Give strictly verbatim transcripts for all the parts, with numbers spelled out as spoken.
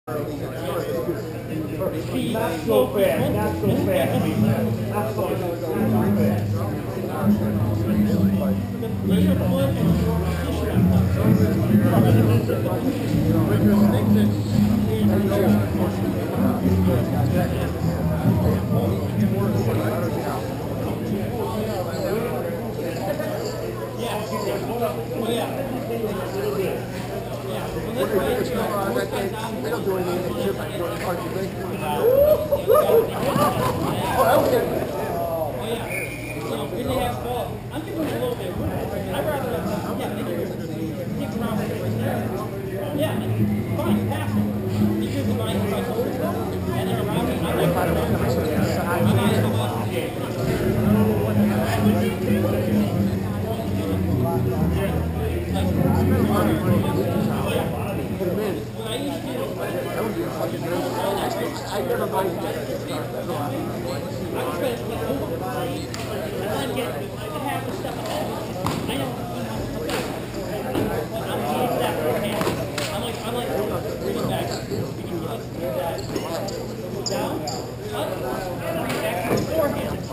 Not so fast, not so fast, not so They don't do anything. They like doing the party thing. Oh, that was good. Oh, yeah. So, when they have ball, I'm giving them a little bit of room. I'd rather, yeah, they can kick around with it right there. Yeah, fine, pass it. Because if I, if I hold it, and they're around me, I like to I'm not in the ball. Put him in. That would be a fucking nervous. I never mind that. I'm like, I'm like, bring it back. Down, up, bring it back to the forehand.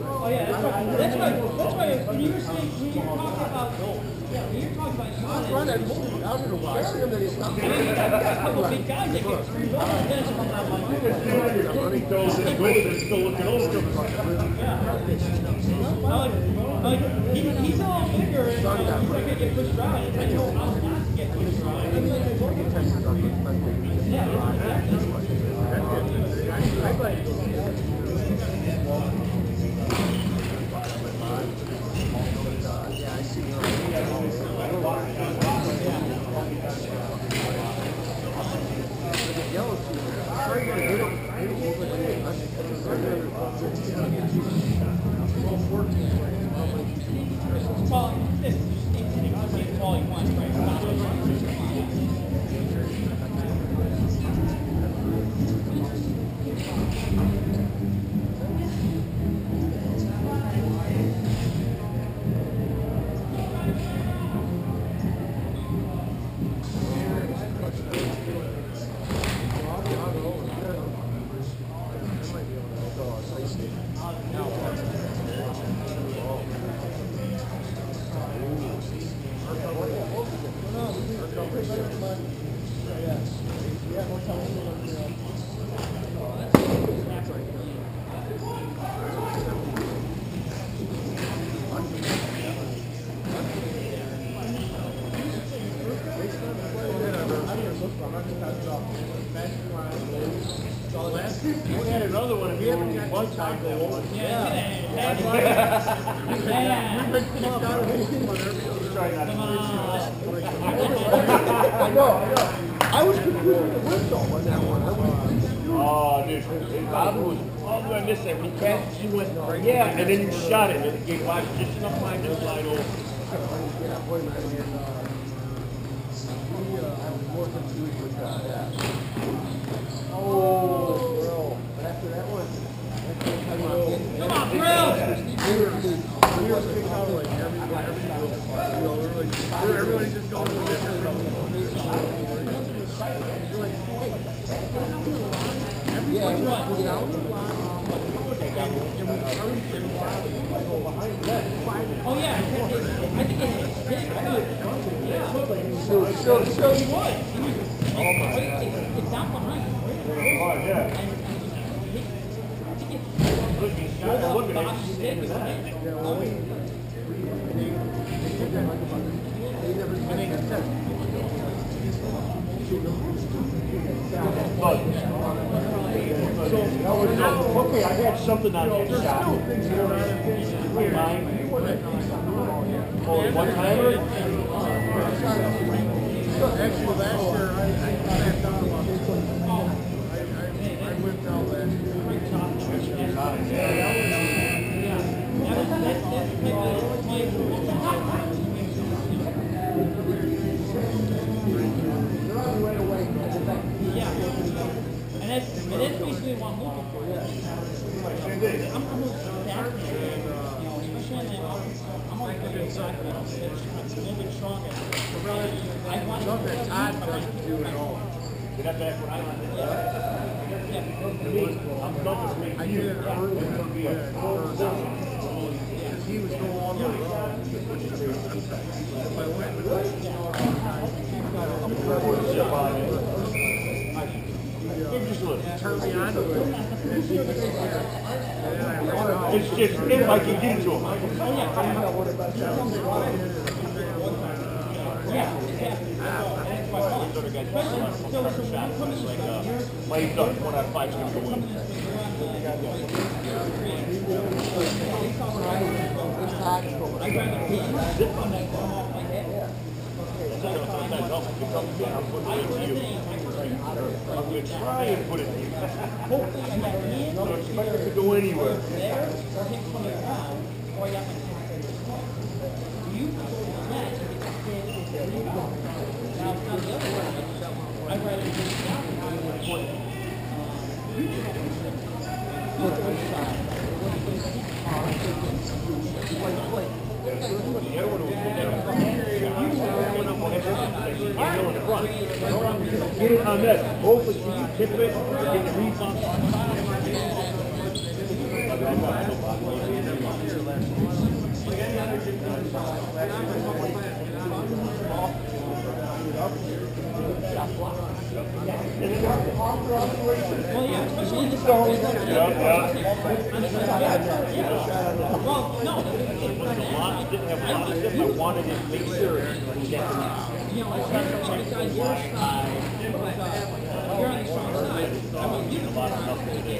Oh yeah, that's why. That's why. That's why when you were saying when you're talking about yeah, when you're talking about Sean, I'm trying to move him out of the way. I see him that he's not. I mean, you got, you got a couple of big guys that get screwed over. And then it's coming out like He goes in with it, still looking over him. like, like he, he's a little bigger and uh, he's not gonna get pushed around. I know how not to get pushed around. Yeah, well, this is just all he wants, right? We had another one if you haven't one time that one. Yeah. Try not to I know, I know. I was confused with the whistle on that one. I was, Oh, dude, Bobby was probably on this side. When he passed, he went, yeah, and then you shot it, and it gave Bobby just enough time to slide over. yeah, boy, man, and, uh, we, uh, I was more confused with that. Yeah. Oh, bro. But after that one, Come on, Brill! we were, dude, we were kicking out like every, every, you know, we're like, we're, everybody's just going to a different room. Yeah, we were out. Oh yeah, I think it, I think it hit. Yeah. So, so, so He was. He was. Oh my God. It's down behind. Oh, yeah. Look, he's got to look at it. But, so, okay, I had something on that shot. Mine. Oh, one timer? actually, last year, I, I, I had thought about this one. I, I, I went down last year. Yeah. And that's, and that's basically what I'm looking for. Yeah. I'm, I'm a back, you know, especially in the offense. I'm always going to go back, you know, that's a little bit stronger. I want to Something Todd doesn't do at all. Did that back when I was in Yeah. I'm done with me. I did it early. Yeah, because he was going on the road. If I went with him, Just look. turn me on to it. And he was there. And then I ran out. It's just, if I can get to him. Lay duck, one out of five is going to go in. I'm going to try and put it in. Don't expect it to go anywhere. I'd rather do Get it on this. Hopefully, can you tip it or get the refund? Well, yeah, especially in this area. Yeah, yeah. Well, no, Lots, didn't have lots of stuff. I wanted to make sure we get them. you know, if you're on your side, but uh, you're on the strong side. I mean, you A lot of stuff to do.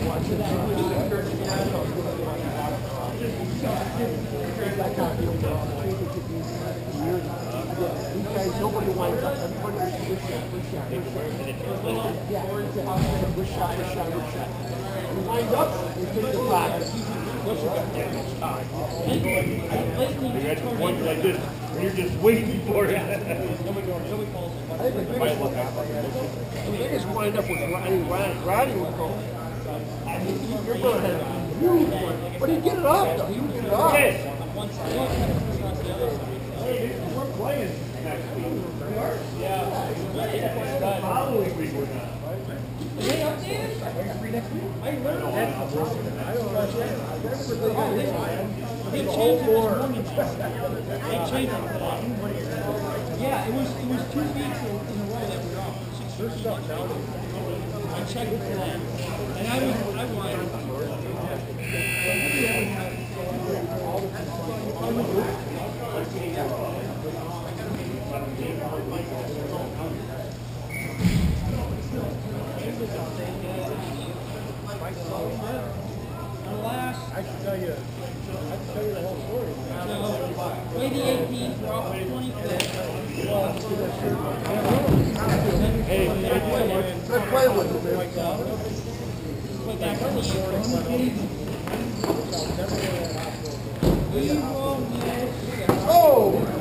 These guys, nobody winds up. Everybody just good shot, good shot, good shot. Yeah, good shot, good shot, good shot, good shot. And wind up, they take the practice. You had the point like this, where you're just waiting for it. I think the biggest one, the biggest wind up was Ronnie, Ronnie, Ronnie was going. Your brother had a huge one, but he get it off though, he would get it off. Yes. one side. We're playing next week. We are? Yeah. Following week we're not. They updated? Are you free next week? I learned that. I don't know. Oh, they, they changed it this morning. They changed it. Yeah, it was it was two weeks in, in a row that we were off. Six thirty. I checked it today, and I was I wanted. Last, I can tell you, I can tell you the whole story. play the eighteenth, we're off the twenty-fifth. Hey, Good play with it, man. Play back on the eighteenth. We will miss. Oh!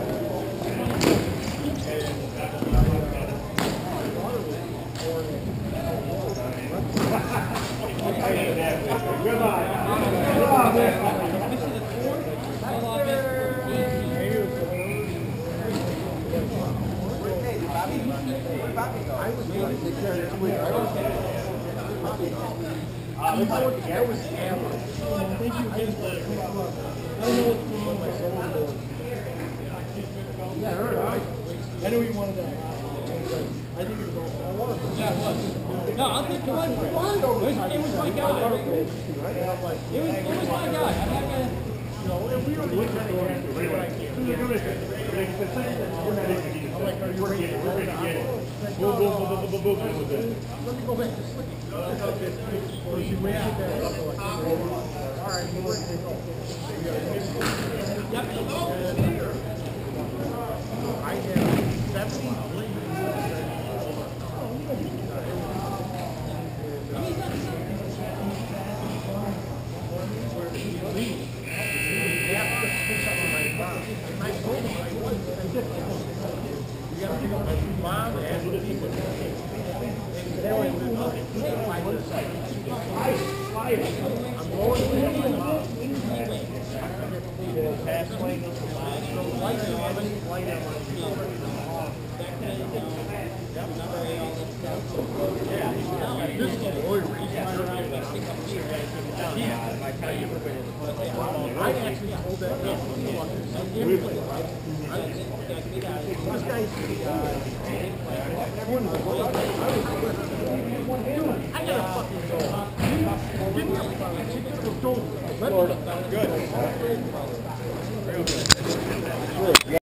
I was going to take care of this week. I was that was average. Thank you again. I don't know what's going on with my phone. Yeah, I heard I, I know you wanted that. I think it was all. I wanted to. Yeah, it was. No, I'll take the one. It was, it was my guy. It was, it was my guy. I'm not gonna. you know, and we don't look at it. I'm like, are you ready? We're ready to get it. Boom, boom, boom, boom, boom, boom, boom, with it. Let me go back to sleep. Or she wakes you back up. All right, we're ready to go. I have seventy Mom and the people. I'm going to my mom. Pass lane. Light on, light on. This is a lawyer. I actually hold that up. This guy's I gotta fucking go. Give me a fucking go. Good. Good.